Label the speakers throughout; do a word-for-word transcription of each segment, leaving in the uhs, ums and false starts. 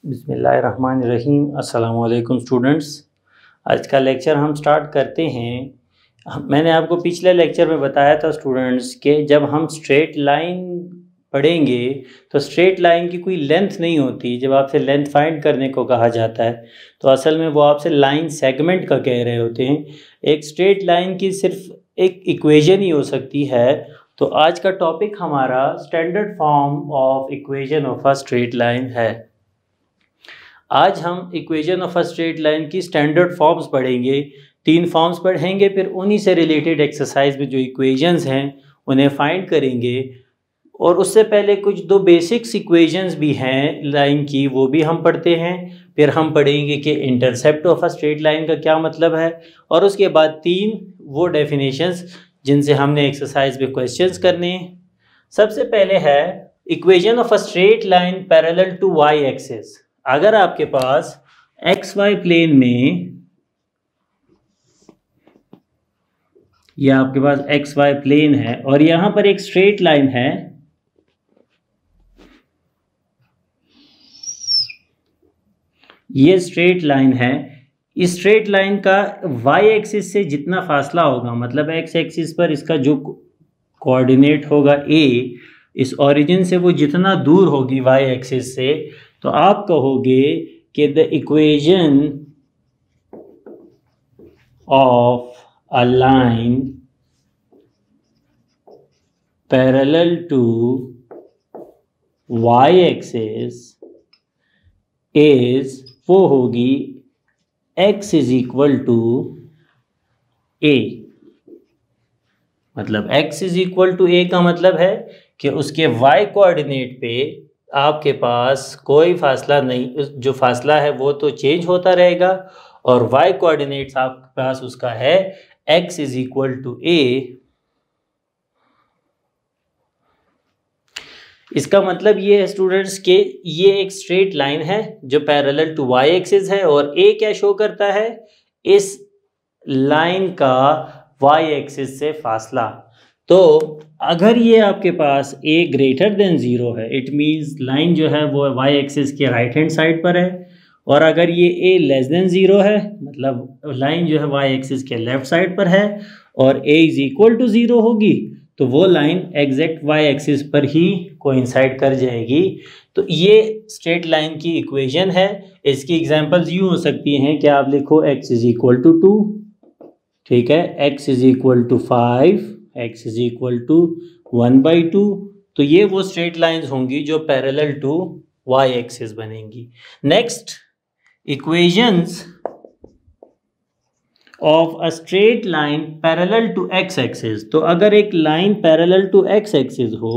Speaker 1: बिस्मिल्लाहिर्रहमानिर्रहीम। अस्सलाम वालेकुम स्टूडेंट्स। आज का लेक्चर हम स्टार्ट करते हैं। मैंने आपको पिछले लेक्चर में बताया था स्टूडेंट्स कि जब हम स्ट्रेट लाइन पढ़ेंगे तो स्ट्रेट लाइन की कोई लेंथ नहीं होती। जब आपसे लेंथ फाइंड करने को कहा जाता है तो असल में वो आपसे लाइन सेगमेंट का कह रहे होते हैं। एक स्ट्रेट लाइन की सिर्फ एक इक्वेशन ही हो सकती है। तो आज का टॉपिक हमारा standard form of equation of a straight line है। आज हम equation of a straight line की स्टैंडर्ड फॉर्म्स पढ़ेंगे। तीन फॉर्म्स पढ़ेंगे, फिर उन्हीं से रिलेटेड एक्सरसाइज में जो इक्वेशंस हैं उन्हें फाइंड करेंगे। और उससे पहले कुछ दो बेसिक्स इक्वेशंस भी हैं लाइन की, वो भी हम पढ़ते हैं। फिर हम पढ़ेंगे कि intercept of a straight line का क्या मतलब है। और उसके बाद तीन वो डेफिनेशंस जिनसे हमने एक्सरसाइज में क्वेश्चंस करने हैं। सबसे पहले है equation of a straight line parallel to Y axis. अगर आपके पास एक्स वाई प्लेन में या आपके पास एक्स वाई प्लेन है और यहां पर एक स्ट्रेट लाइन है, ये स्ट्रेट लाइन है। इस स्ट्रेट लाइन का वाई एक्सिस से जितना फासला होगा, मतलब एक्स एक्सिस पर इसका जो कोऑर्डिनेट होगा ए, इस ओरिजिन से वो जितना दूर होगी वाई एक्सिस से, तो आप कहोगे कि the equation of a line parallel to Y axis is, वो होगी x is equal to A. मतलब x is equal to A का मतलब है कि उसके y कोऑर्डिनेट पे आपके पास कोई फासला नहीं, जो फासला है वो तो चेंज होता रहेगा, और y कोऑर्डिनेट्स आपके पास उसका है x is equal to A. इसका मतलब ये है स्टूडेंट्स कि ये एक स्ट्रेट लाइन है जो पैरेलल टू y एक्सिस है, और a क्या शो करता है, इस लाइन का y एक्सिस से फासला। तो अगर ये आपके पास a ग्रेटर देन ज़ीरो है, इट मींस लाइन जो है वो y एक्सिस के राइट हैंड साइड पर है। और अगर ये a लेस देन ज़ीरो है, मतलब लाइन जो है y एक्सिस के लेफ्ट साइड पर है, और a is equal to zero होगी, तो वो लाइन एग्जैक्ट y एक्सिस पर ही कोइंसाइड कर जाएगी। तो ये स्ट्रेट लाइन की इक्वेशन है। इसकी एग्जांपल्स यूँ हो सकती हैं कि आप लिखो x is equal to two, ठीक है, x is equal to five, x is equal to one by two. तो ये वो स्ट्रेट लाइंस होंगी जो पैरेलल टू y एक्सिस बनेंगी। Next, equations of a straight line parallel to x axis. तो अगर एक line parallel to x axis हो,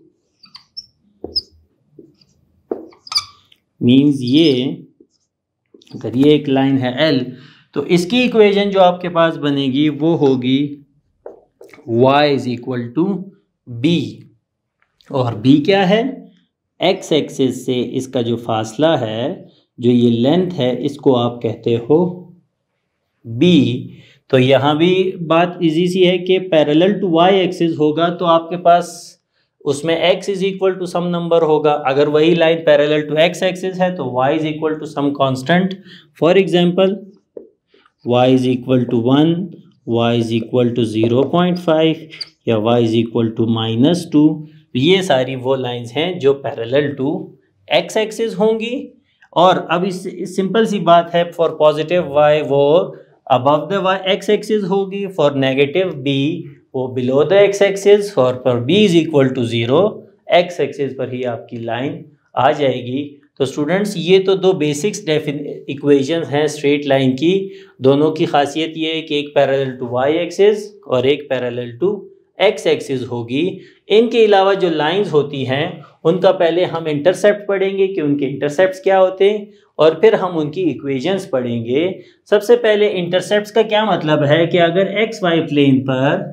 Speaker 1: मींस ये अगर ये एक लाइन है L, तो इसकी इक्वेशन जो आपके पास बनेगी वो होगी y is equal to B. और b क्या है, x एक्सिस से इसका जो फासला है, जो ये लेंथ है, इसको आप कहते हो b। तो यहाँ भी बात इजी सी है कि पैरेलल टू y एक्सिस होगा तो आपके पास उसमें x is equal to some number होगा। अगर वही line parallel to x axis है तो y is equal to some constant. For example y is equal to one, y is equal to zero point five, या y is equal to minus two. ये सारी वो lines हैं जो parallel to x axis होंगी। और अब इस सिंपल सी बात है, फॉर पॉजिटिव y वो above the y x axis होगी, फॉर नेगेटिव b वो बिलो द x एक्सिस, और पर b is equal to zero, x axis पर ही आपकी लाइन आ जाएगी। तो स्टूडेंट्स, ये तो दो बेसिक्स इक्वेशंस हैं स्ट्रेट लाइन की। दोनों की खासियत ये है कि एक पैरेलल टू y एक्सिस और एक पैरेलल टू x एक्सिस होगी। इनके अलावा जो लाइंस होती हैं उनका पहले हम इंटरसेप्ट पढ़ेंगे कि उनके इंटरसेप्ट्स क्या होते हैं, और फिर हम उनकी इक्वेशंस पढ़ेंगे। सबसे पहले इंटरसेप्ट्स का क्या मतलब है कि अगर एक्स वाई प्लेन पर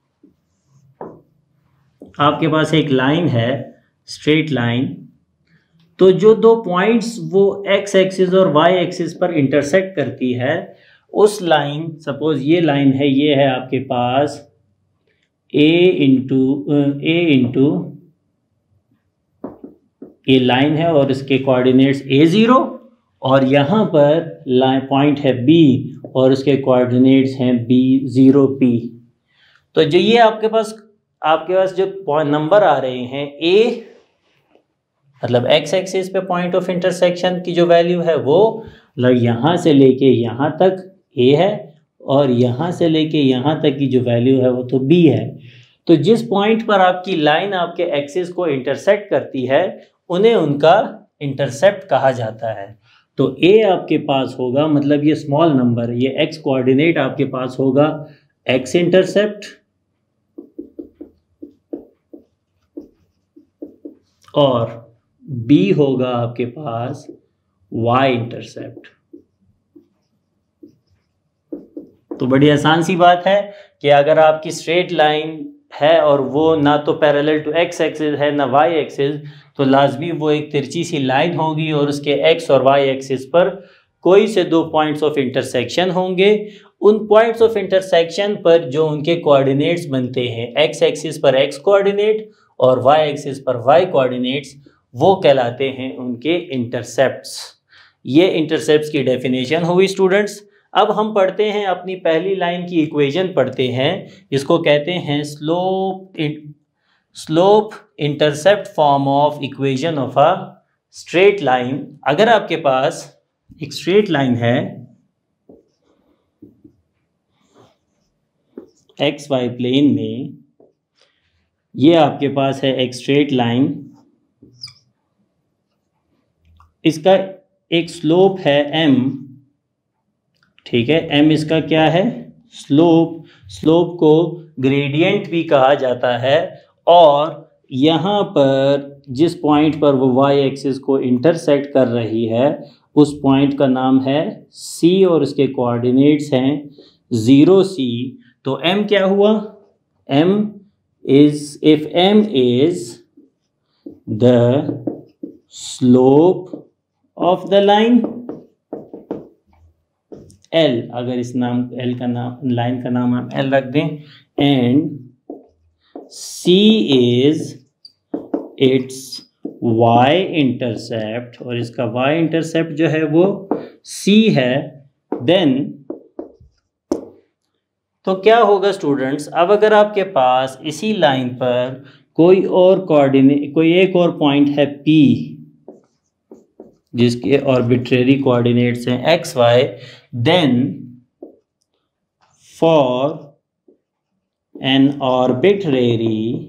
Speaker 1: आपके पास एक लाइन है, स्ट्रेट लाइन, तो जो दो पॉइंट्स वो एक्स एक्सिस और वाई एक्सिस पर इंटरसेक्ट करती है, उस लाइन, सपोज ये लाइन है, ये है आपके पास a इंटू ए इंटू ये लाइन है और इसके कोऑर्डिनेट्स ए ज़ीरो, और यहाँ पर लाइन पॉइंट है बी और उसके कोऑर्डिनेट्स हैं बी ज़ीरो पी। तो जो ये आपके पास आपके पास जो नंबर आ रहे हैं ए, मतलब एक्स एक्सिस पे पॉइंट ऑफ इंटरसेक्शन की जो वैल्यू है वो मतलब यहाँ से लेके यहाँ तक ए है और यहाँ से लेके यहाँ तक की जो वैल्यू है वो तो बी है। तो जिस पॉइंट पर आपकी लाइन आपके एक्सिस को इंटरसेक्ट करती है उन्हें उनका इंटरसेप्ट कहा जाता है। तो ए आपके पास होगा, मतलब ये स्मॉल नंबर, ये एक्स कोऑर्डिनेट आपके पास होगा एक्स इंटरसेप्ट, और बी होगा आपके पास वाई इंटरसेप्ट। तो बड़ी आसान सी बात है कि अगर आपकी स्ट्रेट लाइन है और वो ना तो पैरेलल टू एक्स एक्सिस है ना वाई एक्सिस, तो लाजमी वो एक तिरछी सी लाइन होगी और उसके एक्स और वाई एक्सिस पर कोई से दो पॉइंट्स ऑफ इंटरसेक्शन होंगे। उन पॉइंट्स ऑफ इंटरसेक्शन पर जो उनके कोऑर्डिनेट्स बनते हैं, एक्स एक्सिस पर एक्स कोऑर्डिनेट और वाई एक्सिस पर वाई कोऑर्डिनेट्स, वो कहलाते हैं उनके इंटरसेप्ट्स। ये इंटरसेप्ट्स की डेफिनेशन हुई स्टूडेंट्स। अब हम पढ़ते हैं अपनी पहली लाइन की इक्वेशन पढ़ते हैं, जिसको कहते हैं slope slope intercept form of equation of a straight line. अगर आपके पास एक स्ट्रेट लाइन है एक्स वाई प्लेन में, ये आपके पास है एक स्ट्रेट लाइन, इसका एक स्लोप है m, ठीक है, m इसका क्या है, स्लोप। स्लोप को ग्रेडियंट भी कहा जाता है, और यहाँ पर जिस पॉइंट पर वो y एक्सिस को इंटरसेक्ट कर रही है उस पॉइंट का नाम है c और उसके कोऑर्डिनेट्स हैं ज़ीरो सी। तो m क्या हुआ, m is if m is the slope of the line, L, अगर इस नाम L का नाम लाइन का नाम हम L रख दें, and C is its y intercept, और इसका y intercept जो है वो C है, then तो क्या होगा स्टूडेंट्स, अब अगर आपके पास इसी लाइन पर कोई और कोऑर्डिनेट कोई एक और पॉइंट है P जिसके आर्बिट्रेरी कोऑर्डिनेट्स हैं X Y, then for an arbitrary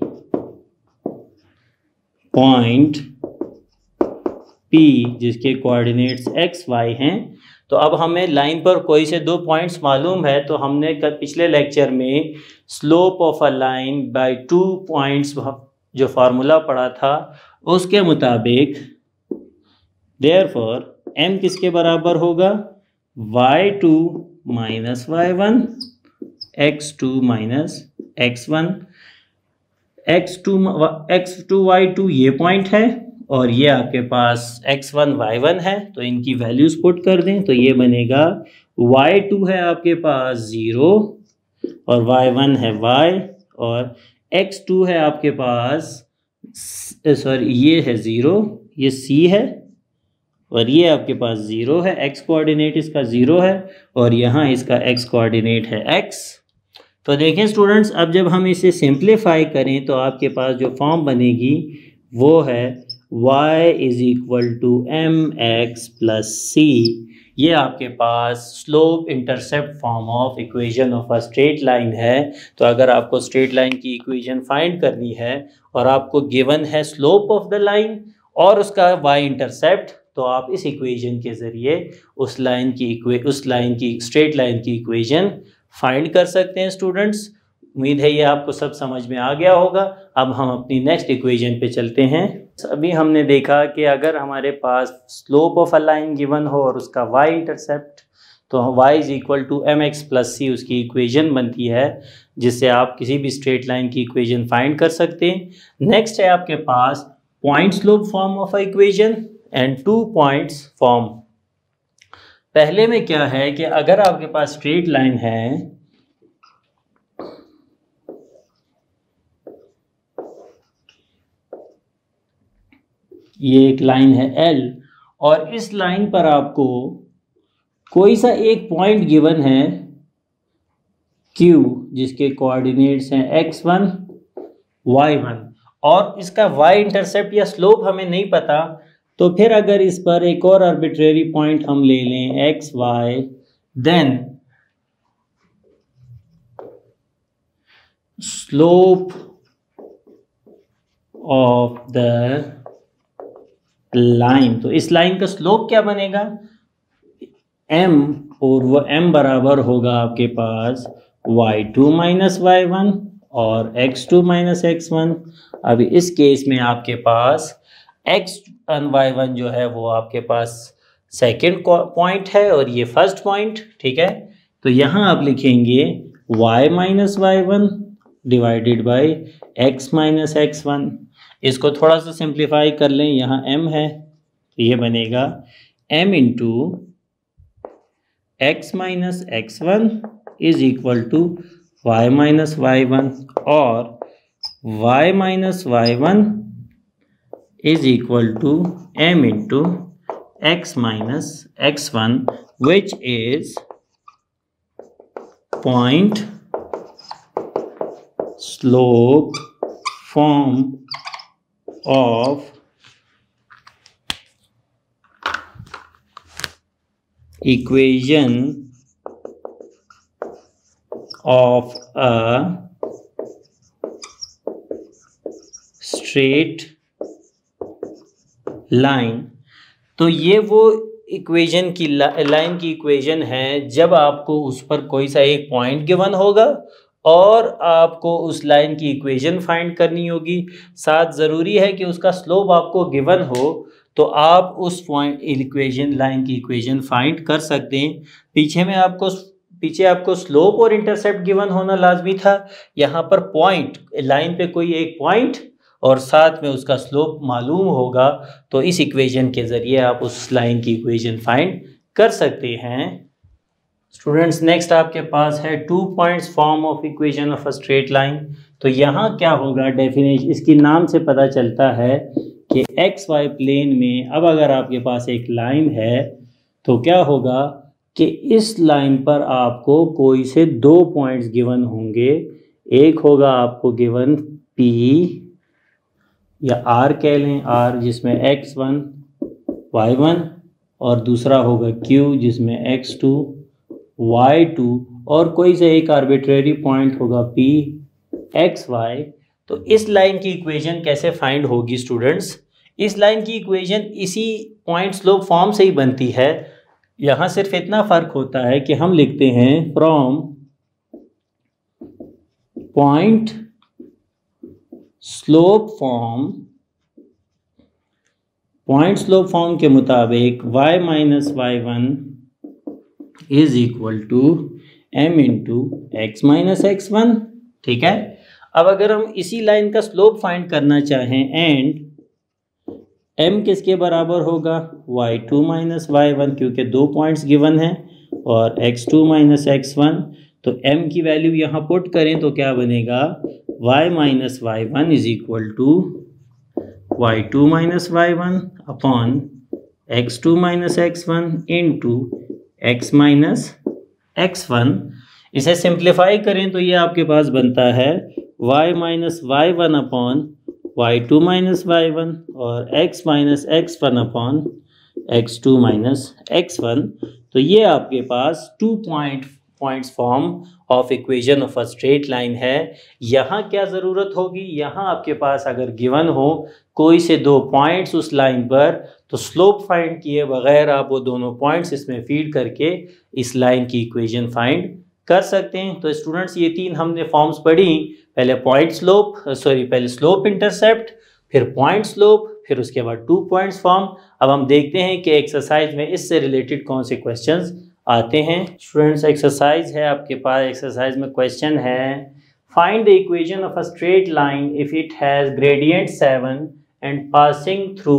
Speaker 1: point P जिसके कोऑर्डिनेट्स एक्स वाई हैं, तो अब हमें लाइन पर कोई से दो पॉइंट्स मालूम है, तो हमने कल पिछले लेक्चर में slope of a line by two points जो फार्मूला पढ़ा था उसके मुताबिक देयरफॉर m किसके बराबर होगा, Y two minus Y one, X two minus x one, X two X two Y two ये पॉइंट है और ये आपके पास एक्स वन वाई वन है, तो इनकी वैल्यूज पुट कर दें तो ये बनेगा वाई टू है आपके पास ज़ीरो और वाई वन है y, और एक्स टू है आपके पास, सॉरी ये है ज़ीरो, ये c है, और ये आपके पास ज़ीरो है, x कोऑर्डिनेट इसका ज़ीरो है और यहाँ इसका x कोऑर्डिनेट है x। तो देखें स्टूडेंट्स, अब जब हम इसे सिंप्लीफाई करें तो आपके पास जो फॉर्म बनेगी वो है y is equal to M x plus C. ये आपके पास slope intercept form of equation of a straight line है। तो अगर आपको स्ट्रेट लाइन की इक्वेशन फाइंड करनी है और आपको गिवन है स्लोप ऑफ द लाइन और उसका y इंटरसेप्ट, तो आप इस इक्वेशन के ज़रिए उस लाइन की इक्वे उस लाइन की स्ट्रेट लाइन की इक्वेशन फाइंड कर सकते हैं स्टूडेंट्स। उम्मीद है ये आपको सब समझ में आ गया होगा। अब हम अपनी नेक्स्ट इक्वेशन पे चलते हैं। अभी हमने देखा कि अगर हमारे पास slope of a line given हो और उसका y इंटरसेप्ट, तो y is equal to M x plus c उसकी इक्वेशन बनती है, जिससे आप किसी भी स्ट्रेट लाइन की इक्वेशन फाइंड कर सकते हैं। नेक्स्ट है आपके पास point slope form of a equation and two points form. पहले में क्या है कि अगर आपके पास स्ट्रेट लाइन है, ये एक लाइन है एल, और इस लाइन पर आपको कोई सा एक पॉइंट गिवन है क्यू, जिसके कोऑर्डिनेट्स हैं एक्स वन वाई वन, और इसका वाई इंटरसेप्ट या स्लोप हमें नहीं पता, तो फिर अगर इस पर एक और आर्बिट्रेरी पॉइंट हम ले लें x Y, then slope of the line, तो इस लाइन का स्लोप क्या बनेगा m, और वो m बराबर होगा आपके पास y two minus Y one और x two minus x one. अभी इस केस में आपके पास x वन वाई वन जो है वो आपके पास सेकेंड पॉइंट है और ये फर्स्ट पॉइंट, ठीक है। तो यहाँ आप लिखेंगे y minus Y one divided by x minus x one. इसको थोड़ा सा सिंप्लीफाई कर लें, यहाँ m है तो ये बनेगा m into x minus x one is equal to y minus Y one, और y minus Y one is equal to m into x minus x one, which is point slope form of equation of a straight line. तो ये वो equation की line की equation है जब आपको उस पर कोई सा एक पॉइंट गिवन होगा और आपको उस लाइन की इक्वेशन फाइंड करनी होगी, साथ ज़रूरी है कि उसका स्लोप आपको गिवन हो, तो आप उस पॉइंट इक्वेशन लाइन की इक्वेशन फाइंड कर सकते हैं। पीछे में आपको पीछे आपको स्लोप और इंटरसेप्ट गिवन होना लाजमी था, यहाँ पर पॉइंट लाइन पे कोई एक पॉइंट और साथ में उसका स्लोप मालूम होगा, तो इस इक्वेशन के ज़रिए आप उस लाइन की इक्वेशन फाइंड कर सकते हैं। स्टूडेंट्स, नेक्स्ट आपके पास है two points form of equation of a straight line. तो यहाँ क्या होगा, डेफिनेशन इसकी नाम से पता चलता है कि एक्स वाई प्लेन में अब अगर आपके पास एक लाइन है तो क्या होगा कि इस लाइन पर आपको कोई से दो पॉइंट्स गिवन होंगे। एक होगा आपको गिवन पी या आर कह लें, आर जिसमें एक्स वन वाई वन, और दूसरा होगा क्यू जिसमें एक्स टू वाई टू, और कोई से एक आर्बिट्रेरी पॉइंट होगा पी एक्स वाई। तो इस लाइन की इक्वेशन कैसे फाइंड होगी स्टूडेंट्स? इस लाइन की इक्वेशन इसी पॉइंट स्लोप फॉर्म से ही बनती है। यहाँ सिर्फ इतना फ़र्क होता है कि हम लिखते हैं from point slope form, point slope form के मुताबिक y minus Y one is equal to m into x minus x one, ठीक है। अब अगर हम इसी लाइन का स्लोप फाइंड करना चाहें एंड m किसके बराबर होगा, Y two minus Y one, क्योंकि दो पॉइंट्स गिवन हैं, और x two minus x one, तो m की वैल्यू यहाँ पुट करें तो क्या बनेगा, y minus Y one is equal to Y two minus Y one upon x two minus x one into x minus x one. इसे simplify करें तो ये आपके पास बनता है y minus Y one upon y two minus Y one और x minus x one upon x two minus x one. तो ये आपके पास two point points form of equation of a straight line है। यहाँ क्या ज़रूरत होगी, यहाँ आपके पास अगर गिवन हो कोई से दो पॉइंट्स उस लाइन पर, तो स्लोप फाइंड किए बगैर आप वो दोनों पॉइंट्स इसमें फीड करके इस लाइन की इक्वेशन फाइंड कर सकते हैं। तो स्टूडेंट्स, ये तीन हमने फॉर्म्स पढ़ी, पहले पॉइंट स्लोप सॉरी पहले स्लोप इंटरसेप्ट, फिर पॉइंट स्लोप, फिर उसके बाद टू पॉइंट्स फॉर्म। अब हम देखते हैं कि एक्सरसाइज में इससे रिलेटेड कौन से क्वेश्चंस आते हैं। स्टूडेंट्स, एक्सरसाइज है आपके पास, एक्सरसाइज में क्वेश्चन है find the equation of a straight line if it has gradient seven and passing through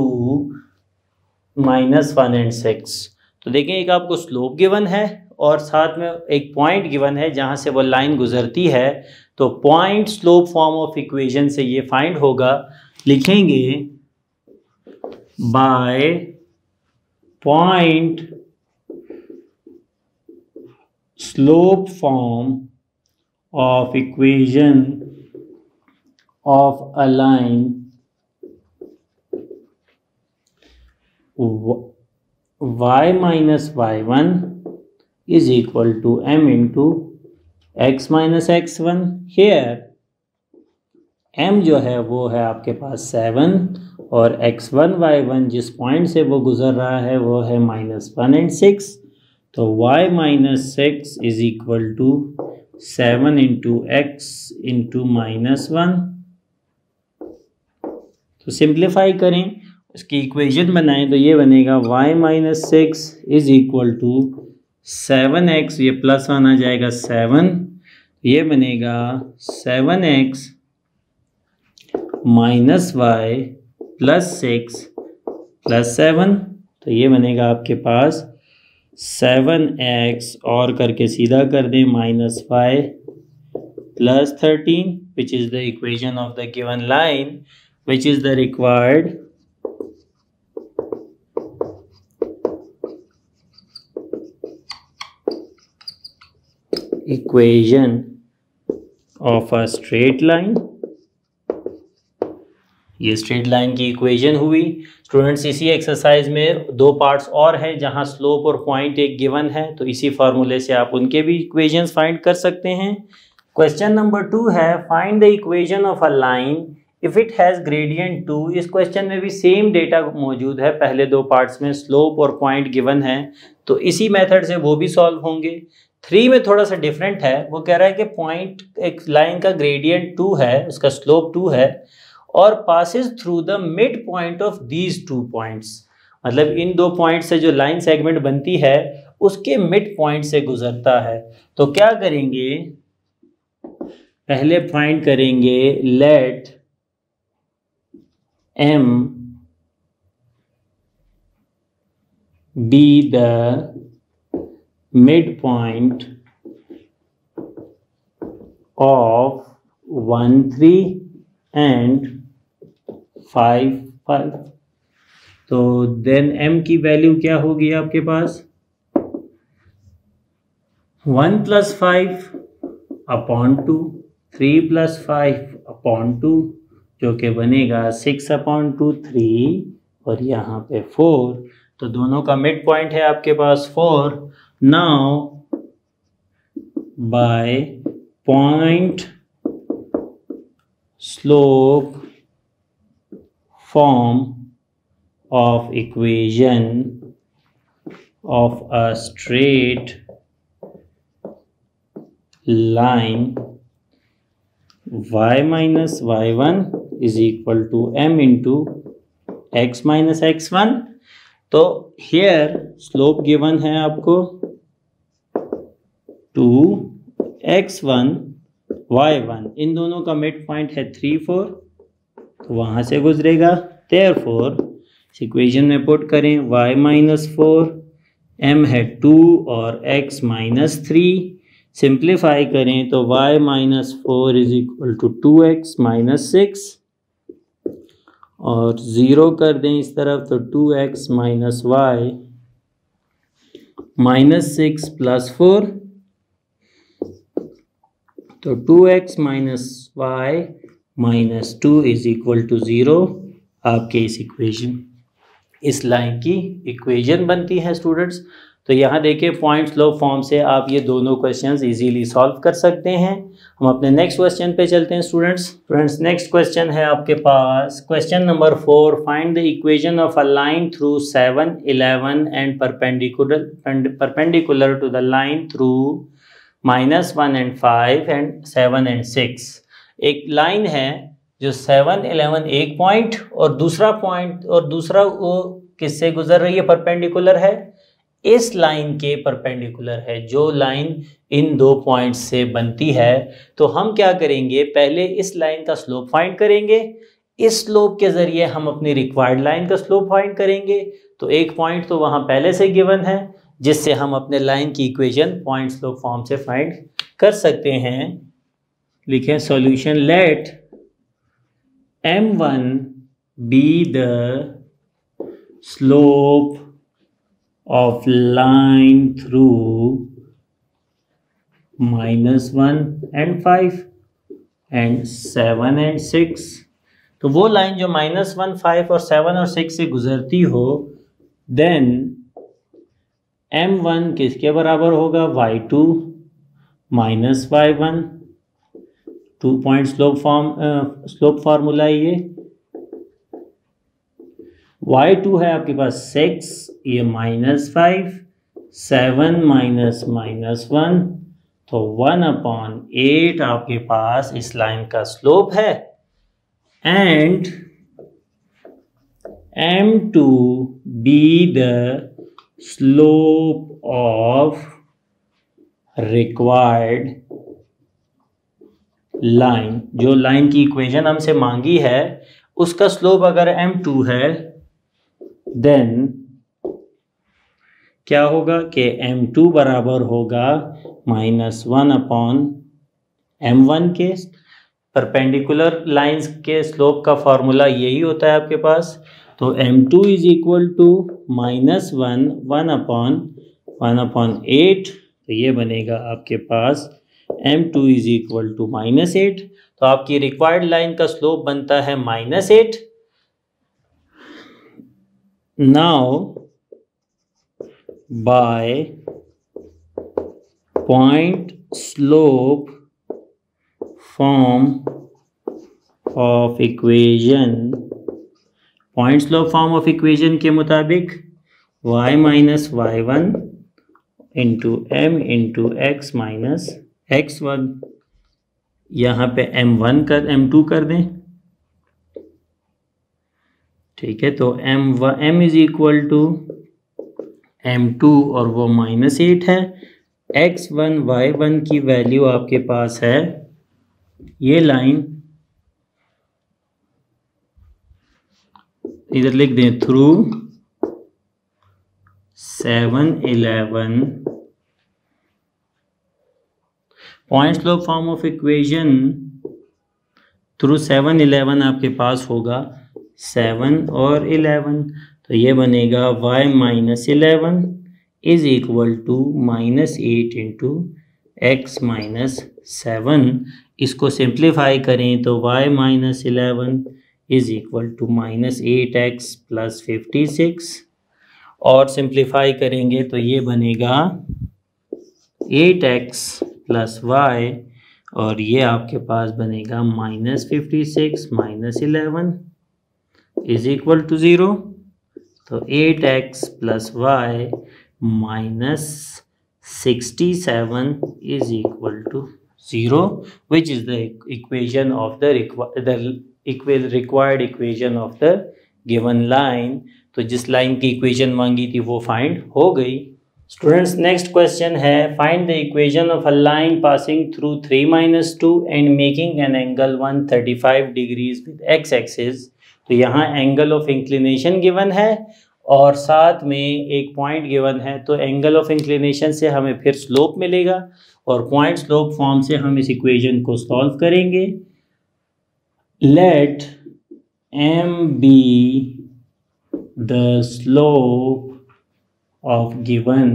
Speaker 1: minus one and six. तो देखें, एक आपको स्लोप गिवन है और साथ में एक पॉइंट गिवन है जहाँ से वो लाइन गुजरती है। तो point slope form of equation से ये फाइंड होगा। लिखेंगे by point slope form of equation of a line y minus y one is equal to m into x minus x one। here m जो है वो है आपके पास सेवन और एक्स वन वाई वन जिस पॉइंट से वो गुजर रहा है वो है माइनस वन एंड सिक्स। तो y minus six is equal to seven into x into minus one. तो सिंप्लीफाई करें, इसकी इक्वेशन बनाएं तो ये बनेगा y minus six is equal to seven x, ये प्लस वन आ जाएगा सेवन, ये बनेगा seven x minus y plus six plus seven. तो ये बनेगा आपके पास सेवन एक्स और करके सीधा कर दें minus y plus thirteen which is the equation of the given line which is the required equation of a straight line. ये स्ट्रेट लाइन की इक्वेशन हुई। स्टूडेंट्स इसी एक्सरसाइज में दो पार्ट्स और हैं जहां स्लोप और पॉइंट एक गिवन है, तो इसी फार्मूले से आप उनके भी इक्वेशंस फाइंड कर सकते हैं। क्वेश्चन नंबर टू है find the equation of a line if it has gradient two. इस क्वेश्चन में भी सेम डेटा मौजूद है, पहले दो पार्ट्स में स्लोप और पॉइंट गिवन है, तो इसी मेथड से वो भी सॉल्व होंगे। थ्री में थोड़ा सा डिफरेंट है, वो कह रहा है कि पॉइंट एक लाइन का ग्रेडियंट टू है, उसका स्लोप टू है और passes through the mid point of these two points, मतलब इन दो पॉइंट से जो लाइन सेगमेंट बनती है उसके मिड पॉइंट से गुजरता है। तो क्या करेंगे, पहले फाइंड करेंगे let m be the mid point of one three and five five. तो देन m की वैल्यू क्या होगी आपके पास, one plus five upon two, three plus five upon two जो कि बनेगा सिक्स अपॉन टू थ्री और यहाँ पे फोर। तो दोनों का मिड पॉइंट है आपके पास four. Now by point slope form of equation of a straight line y minus y one is equal to m into x minus x one। तो here slope given है आपको two x one Y one, इन दोनों का mid point है three four, तो वहाँ से गुजरेगा। देयरफॉर इस इक्वेशन में पुट करें y माइनस फोर, m है टू और x माइनस थ्री, सिंप्लीफाई करें तो y minus four is equal to two x minus six और ज़ीरो कर दें इस तरफ तो two x minus y minus six plus four. तो two x minus y minus two is equal to zero आपके इस इक्वेशन इस लाइन की इक्वेशन बनती है स्टूडेंट्स। तो यहाँ देखिए पॉइंट स्लोप फॉर्म से आप ये दोनों क्वेश्चंस इजीली सॉल्व कर सकते हैं। हम अपने नेक्स्ट क्वेश्चन पे चलते हैं स्टूडेंट्स। फ्रेंड्स नेक्स्ट क्वेश्चन है आपके पास question number four, find the equation of a line through seven eleven and perpendicular perpendicular to the line through minus one and five and seven and six. एक line है जो seven eleven एक point और दूसरा point और दूसरा वो किससे गुजर रही है, परपेंडिकुलर है, इस लाइन के परपेंडिकुलर है जो लाइन इन दो पॉइंट्स से बनती है। तो हम क्या करेंगे, पहले इस लाइन का स्लोप फाइंड करेंगे, इस स्लोप के जरिए हम अपनी रिक्वायर्ड लाइन का स्लोप फाइंड करेंगे। तो एक पॉइंट तो वहाँ पहले से गिवन है जिससे हम अपने लाइन की इक्वेशन पॉइंट स्लोप फॉर्म से फाइंड कर सकते हैं। लिखें solution, let m one be the slope of line through minus one and five and seven and six. तो वो लाइन जो माइनस वन, फाइव और सेवन और सिक्स से गुजरती हो, देन एम वन किसके बराबर होगा? Y two minus Y one. Two point slope form slope formula है ये। वाई टू है आपके पास सिक्स, ये minus five, seven minus minus one, तो वन अपॉन एट आपके पास इस लाइन का स्लोप है। And m two be the slope of required line. जो लाइन की इक्वेशन हमसे मांगी है उसका स्लोप अगर एम टू है, देन क्या होगा कि एम टू बराबर होगा minus one upon m one के। परपेंडिकुलर लाइंस के स्लोप का फॉर्मूला यही होता है आपके पास। तो m two is equal to minus one one upon one upon eight, तो ये बनेगा आपके पास m two is equal to minus eight. तो आपकी रिक्वायर्ड लाइन का स्लोप बनता है minus eight. Now by point slope form of equation, point slope form of equation के मुताबिक y minus y one into m into x minus x one, यहाँ पे m one कर एम टू कर दें। ठीक है, तो m one m is equal to m two और वो माइनस एट है। एक्स वन वाई वन की वैल्यू आपके पास है, ये लाइन इधर लिख दें, through seven eleven. Point slope form of equation through seven eleven आपके पास होगा सेवन और इलेवन, तो ये बनेगा y minus eleven is equal to minus eight into x minus seven. इसको सिंप्लीफाई करें तो y minus eleven is equal to minus eight x plus fifty six, और सिंप्लीफाई करेंगे तो ये बनेगा एट एक्स प्लस वाई, और ये आपके पास बनेगा minus fifty six minus eleven is equal to zero. तो eight x plus y minus sixty seven is equal to zero, which is the equation of the required equation of the given line. तो जिस line की equation मांगी थी वो find हो गई। Students, next question है, find the equation of a line passing through three minus two and making an angle one thirty five degrees with x axis. तो यहाँ एंगल ऑफ इंक्लिनेशन गिवन है और साथ में एक पॉइंट गिवन है, तो एंगल ऑफ इंक्लिनेशन से हमें फिर स्लोप मिलेगा और पॉइंट स्लोप फॉर्म से हम इस इक्वेशन को सॉल्व करेंगे। Let m be the slope of given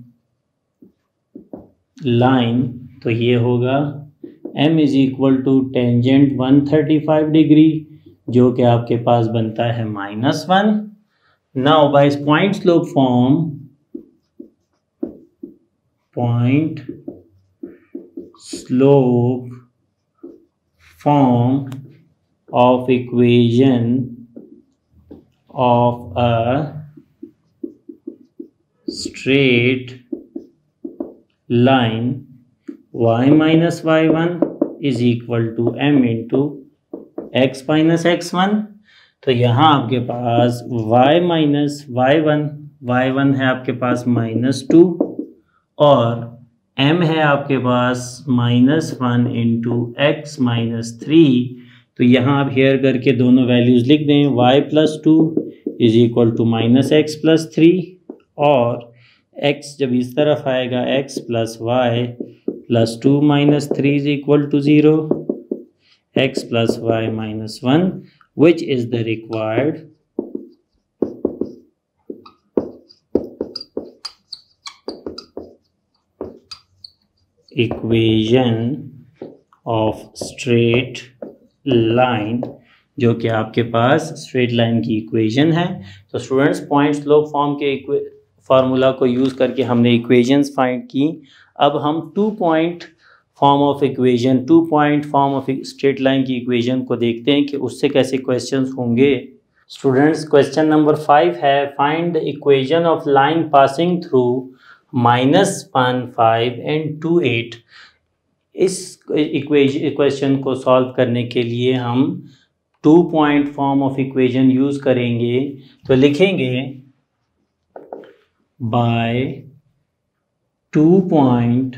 Speaker 1: line, तो ये होगा m is equal to tangent one thirty five degree, जो कि आपके पास बनता है minus one. Now by point slope form, point slope form of equation of a straight line y minus Y one is equal to m into x minus x one. तो यहाँ आपके पास y minus Y one, Y one है आपके पास minus two और m है आपके पास minus one into x minus three. तो यहाँ आप हेयर करके दोनों वैल्यूज़ लिख दें, y plus two is equal to minus x plus three, और x जब इस तरफ आएगा x plus y plus two minus three is equal to zero, x plus y minus one, which is the required equation of straight line, जो कि आपके पास straight line की इक्वेशन है। तो स्टूडेंट्स पॉइंट स्लोप फॉर्म के formula को use करके हमने इक्वेशंस फाइंड की। अब हम two point form of equation, two point form of straight line की इक्वेशन को देखते हैं कि उससे कैसे क्वेश्चंस होंगे। स्टूडेंट्स क्वेश्चन नंबर फाइव है, find the equation of line passing through minus one five and two eight. इस इक्वेशन क्वेश्चन को सॉल्व करने के लिए हम two point form of equation use करेंगे। तो लिखेंगे by two point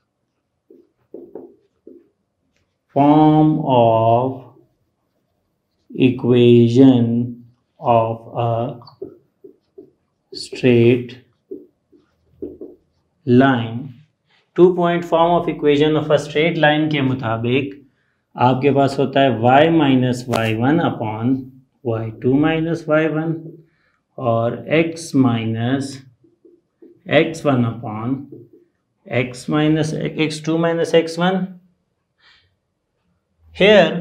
Speaker 1: form of equation of a straight line. Two point form of equation of a straight line के मुताबिक आपके पास होता है y minus Y one upon y two minus Y one और x minus x one upon x minus x two minus x one. Here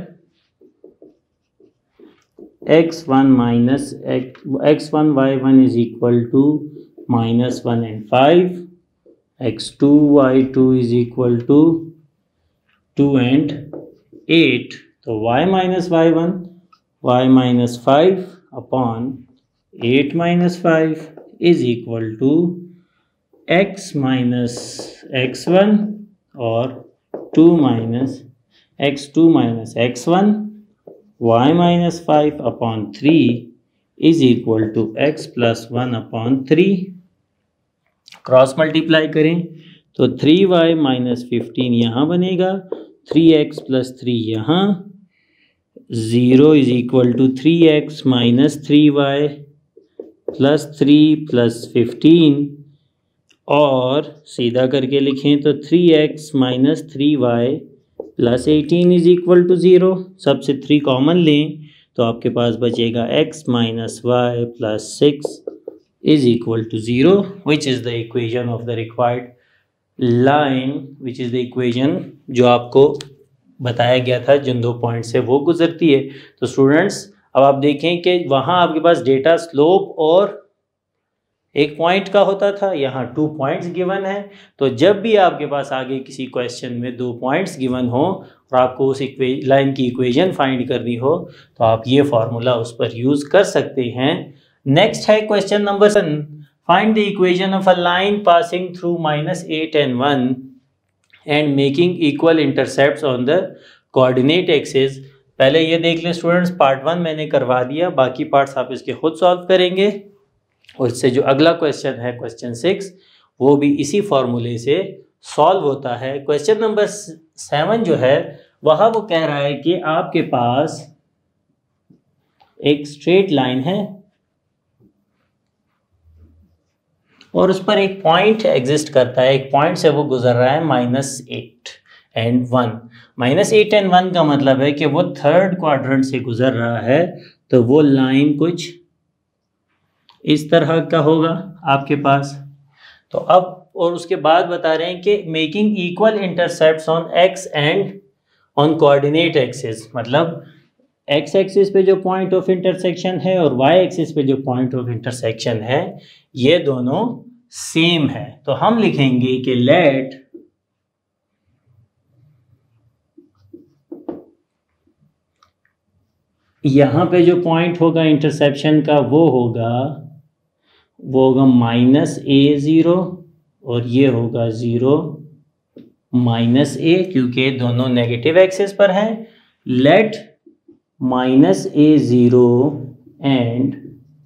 Speaker 1: x one minus x one Y one is equal to minus one and five, x two Y two is equal to two and eight. तो y minus y one, y minus five upon eight minus five is equal to x minus x one और two minus x two minus x one, y minus five upon three is equal to x plus one upon three। Cross multiply करें तो three y minus fifteen यहाँ बनेगा, three x plus three यहाँ, zero is equal to three x minus three y plus three plus fifteen, और सीधा करके लिखें तो three x minus three y plus eighteen is equal to zero. सबसे three common लें तो आपके पास बचेगा x minus y plus six is equal to zero, which is the equation of the required line, which is the equation जो आपको बताया गया था जिन दो पॉइंट से वो गुजरती है। तो स्टूडेंट्स अब आप देखें कि वहाँ आपके पास डेटा स्लोप और एक पॉइंट का होता था, यहाँ टू पॉइंट्स गिवन है। तो जब भी आपके पास आगे किसी क्वेश्चन में दो पॉइंट्स गिवन हो और आपको उस लाइन की इक्वेशन फाइंड करनी हो तो आप ये फार्मूला उस पर यूज़ कर सकते हैं। नेक्स्ट है question number seven, find the equation of a line passing through minus eight and one and making equal intercepts on the coordinate axis. पहले ये देख लें स्टूडेंट्स, पार्ट वन मैंने करवा दिया, बाकी पार्ट्स आप इसके खुद सॉल्व करेंगे। और इससे जो अगला क्वेश्चन है क्वेश्चन सिक्स, वो भी इसी फॉर्मूले से सॉल्व होता है। क्वेश्चन नंबर सेवन जो है वह वो कह रहा है कि आपके पास एक स्ट्रेट लाइन है और उस पर एक पॉइंट एग्जिस्ट करता है, एक पॉइंट से वो गुजर रहा है minus eight and one. Minus eight and one का मतलब है कि वो थर्ड क्वाड्रेंट से गुजर रहा है, तो वो लाइन कुछ इस तरह का होगा आपके पास। तो अब और उसके बाद बता रहे हैं कि making equal intercepts on x and on coordinate axis, मतलब एक्स एक्सिस पे जो पॉइंट ऑफ इंटरसेक्शन है और वाई एक्सिस पे जो पॉइंट ऑफ इंटरसेक्शन है ये दोनों सेम है। तो हम लिखेंगे कि लेट यहाँ पे जो पॉइंट होगा इंटरसेप्शन का वो होगा वो होगा माइनस ए ज़ीरो और ये होगा ज़ीरो माइनस ए, क्योंकि दोनों नेगेटिव एक्सिस पर हैं। Let minus a zero and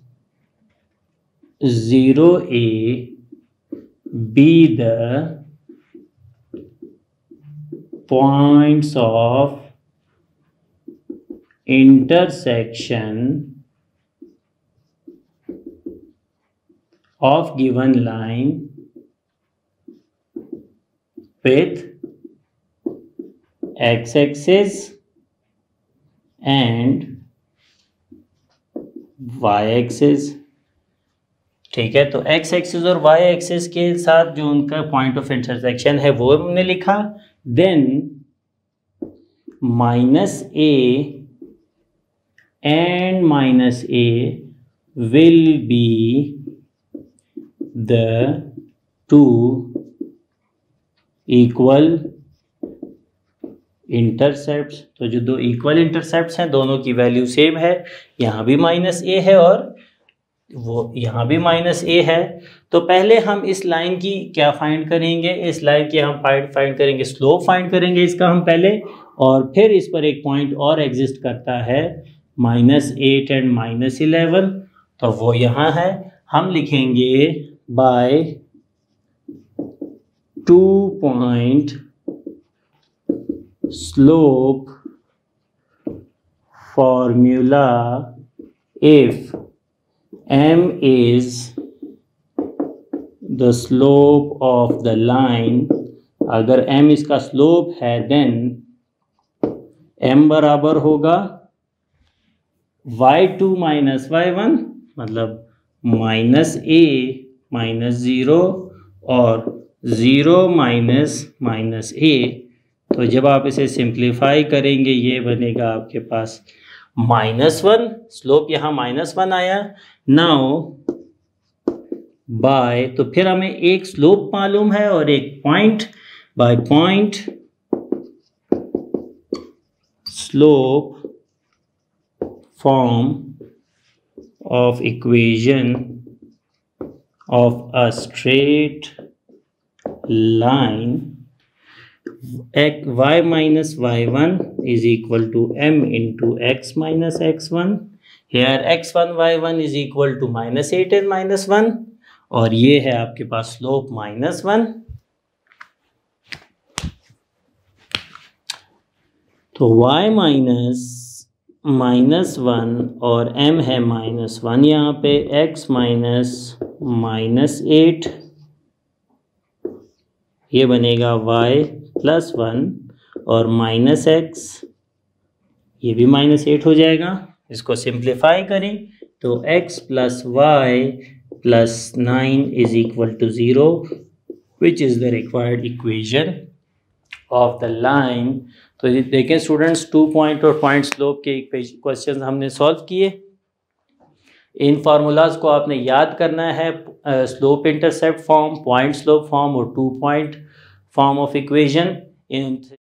Speaker 1: zero a be the points of intersection of given line with x-axis and y-axis। ठीक है, तो एक्स एक्सिस और वाई एक्सिस के साथ जो उनका पॉइंट ऑफ इंटरसेक्शन है वो हमने लिखा। Then minus a and minus a will be the two equal intercepts. तो जो दो इक्वल इंटरसेप्ट्स हैं दोनों की वैल्यू सेम है, यहाँ भी माइनस ए है और वो यहाँ भी माइनस ए है। तो पहले हम इस लाइन की क्या फाइंड करेंगे, इस लाइन की हम फाइंड फाइंड करेंगे स्लोप फाइंड करेंगे इसका हम पहले, और फिर इस पर एक पॉइंट और एग्जिस्ट करता है minus eight and minus eleven, तो वो यहाँ है। हम लिखेंगे by two point slope formula if m is the slope of the line, अगर m इसका स्लोप है देन m बराबर होगा Y two minus Y one, मतलब माइनस ए माइनस ज़ीरो और ज़ीरो माइनस माइनस ए। तो जब आप इसे सिंप्लीफाई करेंगे ये बनेगा आपके पास माइनस वन, स्लोप यहाँ माइनस वन आया। नाउ बाय, तो फिर हमें एक स्लोप मालूम है और एक point, by point slope form of equation of a straight line x y minus y one is equal to m into x minus x one. Here x one y one is equal to minus eight and minus one, और ये है आपके पास slope minus one. तो y minus minus one और m है minus one, यहाँ पे x माइनस माइनस एट, ये बनेगा y प्लस वन और माइनस एक्स, ये भी माइनस एट हो जाएगा। इसको सिंप्लीफाई करें तो x plus y plus nine is equal to zero, which is the required equation of the line. तो देखें स्टूडेंट्स, टू पॉइंट और पॉइंट स्लोप के क्वेश्चन हमने सॉल्व किए। इन फार्मूलाज को आपने याद करना है, slope intercept form, point slope form और two point form of equation. In